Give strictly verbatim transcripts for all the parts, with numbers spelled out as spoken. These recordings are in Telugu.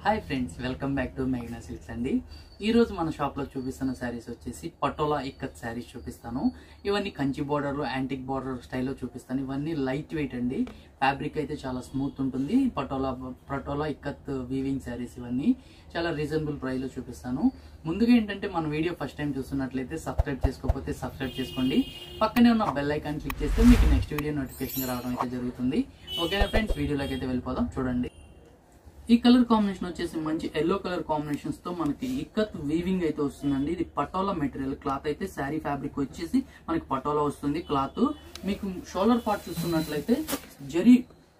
Hi friends, welcome back to మెగ్నా సిల్క్స్ అండి. ఈరోజు మన షాప్లో చూపిస్తున్న శారీస్ వచ్చేసి పటోలా ఇక్కత్ శారీస్ చూపిస్తాను. ఇవన్నీ కంచి బార్డర్, యాంటిక్ బార్డర్ స్టైల్లో చూపిస్తాను. ఇవన్నీ లైట్ వెయిట్ అండి. ఫ్యాబ్రిక్ అయితే చాలా స్మూత్ ఉంటుంది. పటోలా పటోలా ఇక్కత్ వీవింగ్ శారీస్ ఇవన్నీ చాలా రీజనబుల్ ప్రైస్లో చూపిస్తాను. ముందుగా ఏంటంటే మన వీడియో ఫస్ట్ టైం చూస్తున్నట్లయితే సబ్స్క్రైబ్ చేసుకోకపోతే సబ్స్క్రైబ్ చేసుకోండి. పక్కనే ఉన్న బెల్ ఐకాన్ క్లిక్ చేస్తే మీకు నెక్స్ట్ వీడియో నోటిఫికేషన్ రావడం అయితే జరుగుతుంది. ఓకేనా ఫ్రెండ్స్, వీడియోలోకి అయితే వెళ్ళిపోదాం. చూడండి, ఈ కలర్ కాంబినేషన్ వచ్చేసి మంచి ఎల్లో కలర్ కాంబినేషన్స్ తో మనకి ఇక్కత్ వీవింగ్ అయితే వస్తుందండి. ఇది పటోలా మెటీరియల్ క్లాత్ అయితే శారీ ఫ్యాబ్రిక్ వచ్చేసి మనకి పటోలా వస్తుంది. క్లాత్ మీకు షోల్డర్ పార్ట్ చూసుకున్నట్లయితే జరీ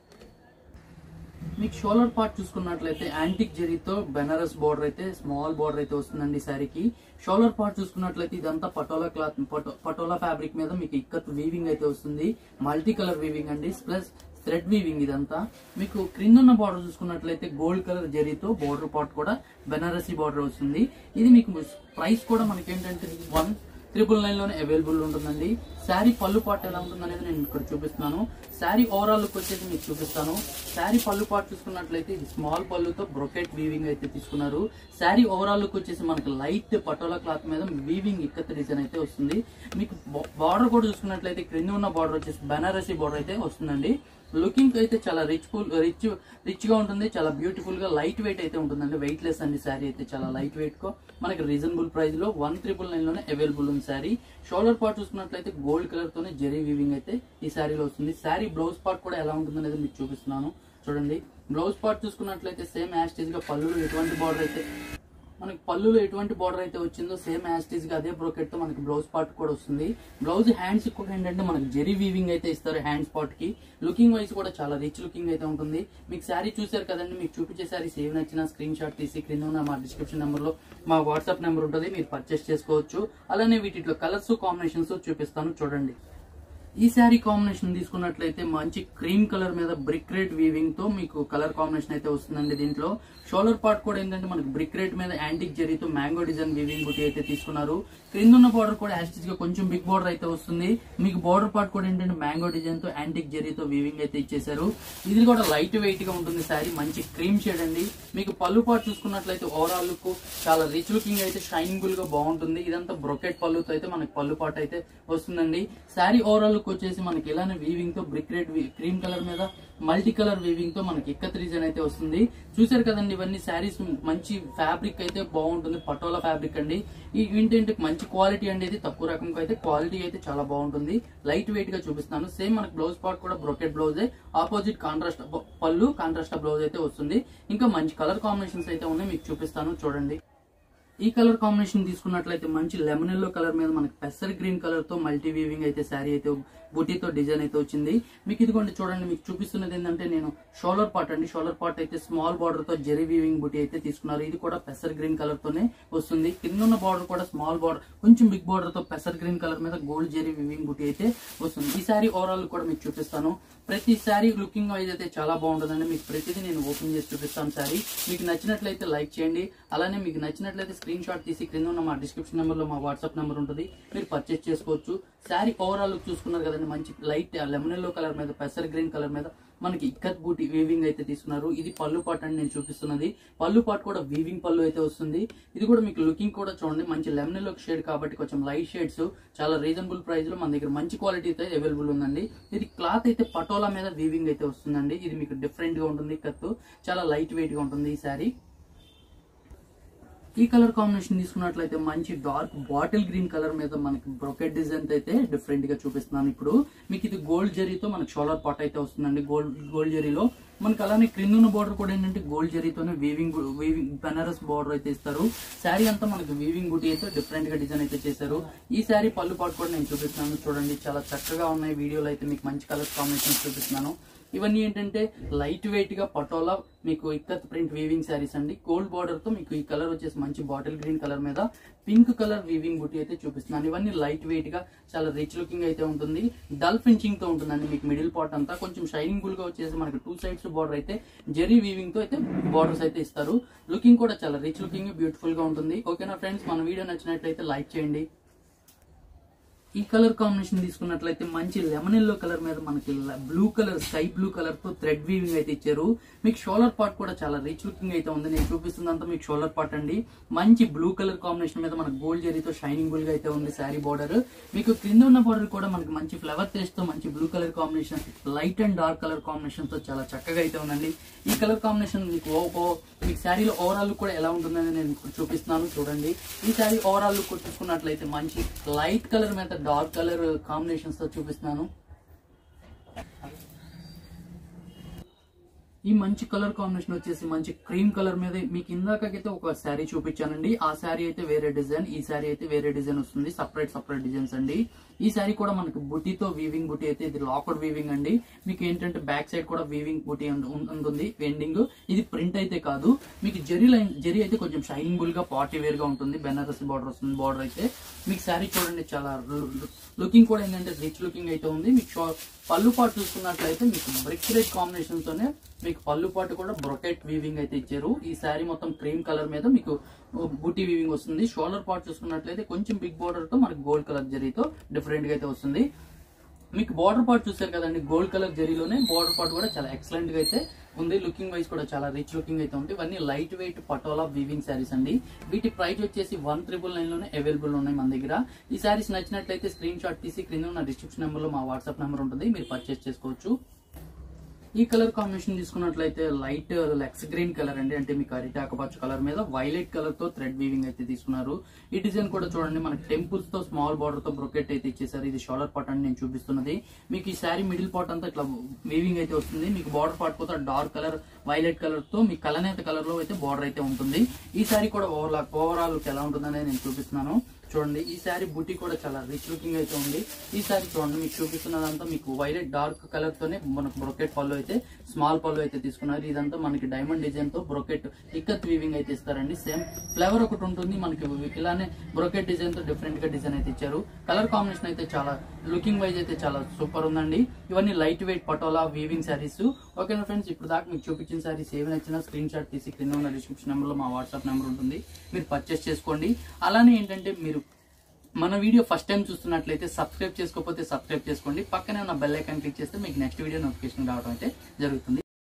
మీకు షోల్డర్ పార్ట్ చూసుకున్నట్లయితే యాంటిక్ జరీతో బెనారస్ బార్డర్ అయితే స్మాల్ బార్డర్ అయితే వస్తుందండి శారీకి. షోల్డర్ పార్ట్ చూసుకున్నట్లయితే ఇదంతా పటోలా క్లాత్ పటోలా ఫ్యాబ్రిక్ మీద మీకు ఇక్కత్ వీవింగ్ అయితే వస్తుంది. మల్టీ కలర్ వీవింగ్ అండి, ప్లస్ థ్రెడ్ వీవింగ్. ఇదంతా మీకు క్రింద ఉన్న బార్డర్ చూసుకున్నట్లయితే గోల్డ్ కలర్ జరీతో బార్డర్ పార్ట్ కూడా బెనారసీ బార్డర్ వస్తుంది. ఇది మీకు ప్రైస్ కూడా మనకి ఏంటంటే వన్ ట్రిపుల్ నైన్ లోనే అవైలబుల్ ఉంటుందండి. శారీ పళ్ళు పార్ట్ ఎలా ఉంటుంది అనేది నేను ఇక్కడ చూపిస్తున్నాను. శారీ ఓవరాల్ లుక్ వచ్చేసి మీకు చూపిస్తాను. శారీ పళ్ళు పార్ట్ చూసుకున్నట్లయితే ఇది స్మాల్ పళ్ళుతో బ్రొకెట్ వీవింగ్ అయితే తీసుకున్నారు. శారీ ఓవరాల్ లుక్ వచ్చేసి మనకి లైట్ పటోలా క్లాత్ మీద వీవింగ్ ఇక్కత్ డిజైన్ అయితే వస్తుంది. మీకు బార్డర్ కూడా చూసుకున్నట్లయితే క్రింద ఉన్న బార్డర్ వచ్చేసి బెనారసీ బార్డర్ అయితే వస్తుందండి. లుకింగ్ అయితే చాలా రిచ్ రిచ్ రిచ్ గా ఉంటుంది. చాలా బ్యూటిఫుల్ గా లైట్ వెయిట్ అయితే ఉంటుందండి. వెయిట్ లెస్ అండి శారీ అయితే చాలా లైట్ వెయిట్ గా మనకి రీజనబుల్ ప్రైస్ లో వన్ ట్రిపుల్ నైన్ లోనే అవైలబుల్ ఉంది శారీ. షోల్డర్ పార్ట్ చూసుకున్నట్లయితే గోల్డ్ కలర్ తోనే జరీ వీవింగ్ అయితే ఈ శారీలో వస్తుంది. శారీ బ్లౌజ్ పార్ట్ కూడా ఎలా ఉంటుంది అనేది మీకు చూపిస్తున్నాను. చూడండి, బ్లౌజ్ పార్ట్ చూసుకున్నట్లయితే సేమ్ యాస్టీజ్ గా పళ్ళులో ఎటువంటి బార్డర్ అయితే మనకి పళ్ళులో ఎటువంటి బార్డర్ అయితే వచ్చిందో సేమ్ యాస్టీజ్ గా అదే బ్రోకెట్ తో మనకి బ్లౌజ్ పార్ట్ కూడా వస్తుంది. బ్లౌజ్ హ్యాండ్స్ కూడా ఏంటంటే మనకి జరీ వీవింగ్ అయితే ఇస్తారు హ్యాండ్స్ పార్ట్ కి. లుకింగ్ వైజ్ కూడా చాలా రిచ్ లుకింగ్ అయితే ఉంటుంది. మీకు శారీ చూసారు కదండి, మీకు చూపించే శారీ సేవ్ నచ్చిన స్క్రీన్ షాట్ తీసి క్రింద ఉన్న మా డిస్క్రిప్షన్ నెంబర్ లో మా వాట్సాప్ నెంబర్ ఉంటుంది, మీరు పర్చేస్ చేసుకోవచ్చు. అలానే వీటిలో కలర్స్ కాంబినేషన్స్ చూపిస్తాను. చూడండి, ఈ శారీ కాంబినేషన్ తీసుకున్నట్లయితే మంచి క్రీమ్ కలర్ మీద బ్రిక్ రెడ్ వీవింగ్ తో మీకు కలర్ కాంబినేషన్ అయితే వస్తుందండి. దీంట్లో షోల్డర్ పార్ట్ కూడా ఏంటంటే మనకి బ్రిక్ రెడ్ మీద యాంటిక్ జరీతో మ్యాంగో డిజైన్ వీవింగ్ బుట్టి అయితే తీసుకున్నారు. క్రింద ఉన్న బార్డర్ కూడా యాస్టిజ్ గా కొంచెం బిగ్ బార్డర్ అయితే వస్తుంది. మీకు బార్డర్ పార్ట్ కూడా ఏంటంటే మ్యాంగో డిజైన్ తో యాంటిక్ జరీతో వీవింగ్ అయితే ఇచ్చేసారు. ఇది కూడా లైట్ వెయిట్ గా ఉంటుంది శారీ. మంచి క్రీమ్ షేడ్ అండి. మీకు పళ్ళు పార్ట్ చూసుకున్నట్లయితే ఓవరాల్ లుక్ చాలా రిచ్ లుకింగ్ అయితే షైనింగ్ గా బాగుంటుంది. ఇదంతా బ్రొకెట్ పళ్ళుతో అయితే మనకి పళ్ళు పార్ట్ అయితే వస్తుందండి. శారీ ఓవరాల్ వచ్చేసి మనకి ఇలానే వీవింగ్ తో బ్రిక్ రెడ్ క్రీమ్ కలర్ మీద మల్టీ కలర్ వీవింగ్ తో మనకి ఇక్కత్ డిజైన్ అయితే వస్తుంది. చూసారు కదండి, ఇవన్నీ శారీస్ మంచి ఫ్యాబ్రిక్ అయితే బాగుంటుంది. పటోలా ఫ్యాబ్రిక్ అండి. ఏంటంటే మంచి క్వాలిటీ అండి. ఇది తక్కువ రకంగా అయితే క్వాలిటీ అయితే చాలా బాగుంటుంది. లైట్ వెయిట్ గా చూపిస్తాను. సేమ్ మనకి బ్లౌజ్ పార్ట్ కూడా బ్రొకెట్ బ్లౌజే, opposite contrast pallu contrast blouse అయితే వస్తుంది. ఇంకా మంచి కలర్ కాంబినేషన్స్ అయితే ఉన్నాయి, మీకు చూపిస్తాను. చూడండి, ఈ కలర్ కాంబినేషన్ తీసుకున్నట్లయితే మంచి లెమన్ ఎల్లో కలర్ మీద మనకి పెసర్ గ్రీన్ కలర్ తో మల్టీ వీవింగ్ అయితే శారీ అయితే బుటీతో డిజైన్ అయితే వచ్చింది. మీకు ఇదిగోండి చూడండి, మీకు చూపిస్తున్నది ఏంటంటే నేను షోల్డర్ పార్ట్ అండి. షోల్డర్ పార్ట్ అయితే స్మాల్ బార్డర్ తో జెరీ వీవింగ్ బుటీ అయితే తీసుకున్నారు. ఇది కూడా పెసర్ గ్రీన్ కలర్ తోనే వస్తుంది. కింద ఉన్న బార్డర్ కూడా స్మాల్ బార్డర్ కొంచెం బిగ్ బార్డర్ తో పెసర్ గ్రీన్ కలర్ మీద గోల్డ్ జెరీ వీవింగ్ బుటీ అయితే వస్తుంది. ఈ శారీ ఓవరాల్ కూడా మీకు చూపిస్తాను. ప్రతి శారీ లుకింగ్ వైజ్ అయితే చాలా బాగుంటుందండి. మీకు ప్రతిదీ నేను ఓపెన్ చేసి చూపిస్తాను శారీ. మీకు నచ్చినట్లయితే లైక్ చేయండి. అలానే మీకు నచ్చినట్లయితే స్క్రీన్ షాట్ తీసి క్రింద ఉన్న మా డిస్క్రిప్షన్ నెంబర్ లో మా వాట్సాప్ నెంబర్ ఉంటుంది, మీరు పర్చేస్ చేసుకోవచ్చు. శారీ ఓవరాల్ లుక్ చూసుకున్నారు కదండి, మంచి లైట్ లెమన్ ఎల్లో కలర్ మీద పెసర్ గ్రీన్ కలర్ మీద మనకి ఇక్కత్ బూటీ వీవింగ్ అయితే తీసుకున్నారు. ఇది పళ్ళు పార్ట్ అని నేను చూపిస్తున్నది. పళ్ళు పార్ట్ కూడా వీవింగ్ పళ్ళు అయితే వస్తుంది. ఇది కూడా మీకు లుకింగ్ కూడా చూడండి, మంచి లెమన్ ఎల్లో షేడ్ కాబట్టి కొంచెం లైట్ షేడ్స్ చాలా రీజనబుల్ ప్రైస్ లో మన దగ్గర మంచి క్వాలిటీ అయితే అవైలబుల్ ఉందండి. ఇది క్లాత్ అయితే పటోలా మీద వీవింగ్ అయితే వస్తుందండి. ఇది మీకు డిఫరెంట్ గా ఉంటుంది. ఇక్కత్ చాలా లైట్ వెయిట్ గా ఉంటుంది ఈ శారీ. ఈ కలర్ కాంబినేషన్ తీసుకున్నట్లయితే మంచి డార్క్ బాటిల్ గ్రీన్ కలర్ మీద మనకి బ్రొకెట్ డిజైన్ అయితే డిఫరెంట్ గా చూపిస్తున్నాను. ఇప్పుడు మీకు ఇది గోల్డ్ జరీతో మనకి షోల్డర్ పార్ట్ అయితే వస్తుందండి. గోల్డ్ గోల్డ్ జరీలో మనకి అలానే క్రింద ఉన్న బార్డర్ కూడా ఏంటంటే గోల్డ్ జరీతోనే వీవింగ్ వీవింగ్ బెనారస్ బార్డర్ అయితే ఇస్తారు. శారీ అంతా మనకి వీవింగ్ బుటీ అయితే డిఫరెంట్ గా డిజైన్ అయితే చేశారు. ఈ శారీ పళ్ళు పార్ట్ కూడా నేను చూపిస్తున్నాను. చూడండి, చాలా చక్కగా ఉన్నాయి. వీడియోలో అయితే మీకు మంచి కలర్ కాంబినేషన్ చూపిస్తున్నాను. ఇవన్నీ ఏంటంటే లైట్ వెయిట్ గా పటోలా మీకు ఇక్కత్ ప్రింట్ వీవింగ్ శారీస్ అండి. గోల్డ్ బార్డర్ తో మీకు ఈ కలర్ వచ్చేసి మంచి బాటిల్ గ్రీన్ కలర్ మీద పింక్ కలర్ వీవింగ్ బుటీ అయితే చూపిస్తున్నాను. ఇవన్నీ లైట్ వెయిట్ గా చాలా రిచ్ లుకింగ్ అయితే ఉంటుంది. డల్ ఫినిషింగ్ తో ఉంటుందండి. మీకు మిడిల్ పార్ట్ అంతా కొంచెం షైనింగ్ ఫుల్ గా వచ్చేసి మనకి టూ సైడ్స్ బార్డర్ అయితే జెరీ వీవింగ్ తో అయితే బార్డర్స్ అయితే ఇస్తారు. లుకింగ్ కూడా చాలా రిచ్ లుకింగ్ బ్యూటిఫుల్ గా ఉంటుంది. ఓకేనా ఫ్రెండ్స్, మన వీడియో నచ్చినట్లయితే లైక్ చేయండి. ఈ కలర్ కాంబినేషన్ తీసుకున్నట్లయితే మంచి లెమన్ ఎల్లో కలర్ మీద మనకి blue colour sky blue colour తో థ్రెడ్ వీవింగ్ అయితే ఇచ్చారు. మీకు షోల్డర్ పార్ట్ కూడా చాలా రిచ్ లుకింగ్ అయితే ఉంది. నేను చూపిస్తుందంతా మీకు షోల్డర్ పార్ట్ అండి. మంచి బ్లూ కలర్ కాంబినేషన్ మీద మనకు గోల్డ్ జరీతో షైనింగ్ బుల్ గా అయితే ఉంది శారీ బార్డర్. మీకు క్రింద ఉన్న బార్డర్ కూడా మనకి మంచి ఫ్లవర్ టేస్ట్ తో మంచి blue colour combination, light and dark colour combination తో చాలా చక్కగా అయితే ఉందండి. ఈ కలర్ కాంబినేషన్ మీకు మీకు శారీలో ఓవరాల్ లుక్ కూడా ఎలా ఉంటుందని నేను ఇప్పుడు చూపిస్తున్నాను చూడండి. ఈ శారీ ఓవరాల్ లుక్ చూసుకున్నట్లయితే మంచి లైట్ కలర్ మీద డార్క్ కలర్ కాంబినేషన్స్ తో చూపిస్తున్నాను. ఈ మంచి కలర్ కాంబినేషన్ వచ్చేసి మంచి క్రీమ్ కలర్ మీద మీకు ఇందాకైతే ఒక శారీ చూపించానండి. ఆ శారీ అయితే వేరే డిజైన్, ఈ శారీ అయితే వేరే డిజైన్ వస్తుంది. సపరేట్ సపరేట్ డిజైన్స్ అండి. ఈ శారీ కూడా మనకి బుటీతో వీవింగ్ బుటీ అయితే ఇది లాకెడ్ వీవింగ్ అండి. మీకు ఏంటంటే బ్యాక్ సైడ్ కూడా వీవింగ్ బుటీ ఉంటుంది ఎండింగ్. ఇది ప్రింట్ అయితే కాదు. మీకు జరీ లైన్ జరీ అయితే కొంచెం షైనింగ్ బుల్ గా పార్టీ వేర్ గా ఉంటుంది. బెనారస్ బార్డర్ వస్తుంది. బార్డర్ అయితే మీకు శారీ చూడండి చాలా లుకింగ్ కూడా ఏంటంటే రిచ్ లుకింగ్ అయితే ఉంది. మీకు పళ్ళు పాటు చూసుకున్నట్లయితే మీకు బ్రిక్ రెడ్ కాంబినేషన్ తోనే మీకు పళ్ళు పాటు కూడా బ్రొకెట్ వీవింగ్ అయితే ఇచ్చారు. ఈ శారీ మొత్తం క్రీమ్ కలర్ మీద మీకు బూటీ వీవింగ్ వస్తుంది. షోల్డర్ పార్ట్ చూసుకున్నట్లయితే కొంచెం బిగ్ బార్డర్ తో మనకి గోల్డ్ కలర్ జరీతో డిఫరెంట్ గా అయితే వస్తుంది. మీకు బార్డర్ పార్ట్ చూసారు కదండి, గోల్డ్ కలర్ జరీలోనే బార్డర్ పార్ట్ కూడా చాలా ఎక్సలెంట్ గా అయితే ఉంది. లుకింగ్ వైజ్ కూడా చాలా రిచ్ లుకింగ్ అయితే ఉంది. ఇవన్నీ light weight patola weaving saris అండి. వీటి ప్రైస్ వచ్చేసి వన్ ట్రిపుల్ నైన్ లోనే అవైలబుల్ ఉన్నాయి మన దగ్గర. ఈ శారీస్ నచ్చినట్లయితే స్క్రీన్ షాట్ తీసి క్రింద ఉన్న డిస్క్రిప్షన్ నెంబర్ లో మా వాట్సాప్ నెంబర్ ఉంటుంది, మీరు పర్చేస్ చేసుకోవచ్చు. ఈ కలర్ కాంబినేషన్ తీసుకున్నట్లయితే లైట్ లెక్స్ గ్రీన్ కలర్ అండి. అంటే మీకు అరిటాకు పచ్చ కలర్ మీద వైలెట్ కలర్ తో థ్రెడ్ వీవింగ్ అయితే తీసుకున్నారు. ఈ డిజైన్ కూడా చూడండి మనకి టెంపుల్స్ తో స్మాల్ బార్డర్ తో బ్రొకెట్ అయితే ఇచ్చేసారు. ఇది షోల్డర్ పార్ట్ అని నేను చూపిస్తున్నది. మీకు ఈ శారీ మిడిల్ పార్ట్ అంతా ఇట్లా వీవింగ్ అయితే వస్తుంది. మీకు బార్డర్ పార్ట్ కూడా డార్క్ కలర్ వైలెట్ కలర్ తో మీ కలనేత కలర్ లో అయితే బార్డర్ అయితే ఉంటుంది. ఈ శారీ కూడా ఓవరాల్ ఓవరాల్ ఎలా ఉంటుందని నేను చూపిస్తున్నాను చూడండి. ఈ శారీ బుటీ కూడా చాలా రిచ్ లుకింగ్ అయితే ఉంది. ఈ శారీ చూడండి మీకు చూపిస్తున్నదంతా మీకు వైలెట్ డార్క్ కలర్ తోనే మనకు బ్రొకెట్ పళ్ళు అయితే స్మాల్ పళ్ళు అయితే తీసుకున్నారు. ఇదంతా మనకి డైమండ్ డిజైన్ తో బ్రొకెట్ ఇక్కత్ వీవింగ్ అయితే ఇస్తారండి. సేమ్ ఫ్లేవర్ ఒకటి ఉంటుంది మనకి, ఇలానే బ్రొకెట్ డిజైన్ తో డిఫరెంట్ గా డిజైన్ అయితే ఇచ్చారు. కలర్ కాంబినేషన్ అయితే చాలా లుకింగ్ వైజ్ అయితే చాలా సూపర్ ఉందండి. ఇవన్నీ light weight patola weaving saris. ఓకేనా ఫ్రెండ్స్, ఇప్పుడు దాకా మీకు చూపించిన శారీస్ ఏమి నచ్చినా స్క్రీన్ షాట్ తీసి కింద ఉన్న డిస్క్రిప్షన్ నెంబర్ లో మా వాట్సాప్ నెంబర్ ఉంటుంది, మీరు పర్చేస్ చేసుకోండి. అలానే ఏంటంటే మీరు మన వీడియో ఫస్ట్ టైం చూస్తున్నట్లయితే సబ్స్క్రైబ్ చేసుకోకపోతే సబ్స్క్రైబ్ చేసుకోండి. పక్కనే ఉన్న బెల్ ఐకాన్ క్లిక్ చేస్తే మీకు నెక్స్ట్ వీడియో నోటిఫికేషన్ రావడం అయితే జరుగుతుంది.